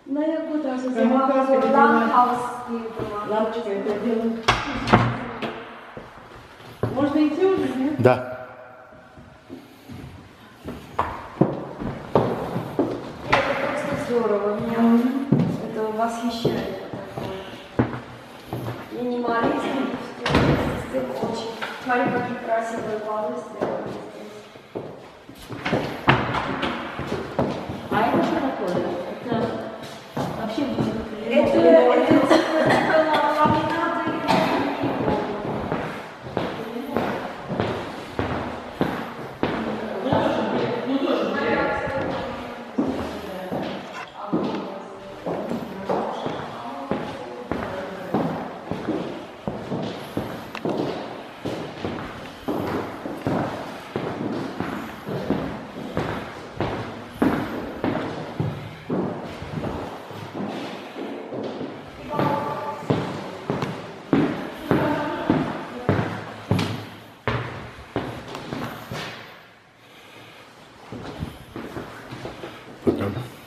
На яку там Кому краски ты Ланхаус. Лампочка это делаю. Можно идти уже, нет? Да. Это просто здорово. Меня это восхищает. Минимализм, стиль очень. Смотри, какие красивые полы сделаны здесь. А это что такое? Это вообще Это типа ламинаты или Потом.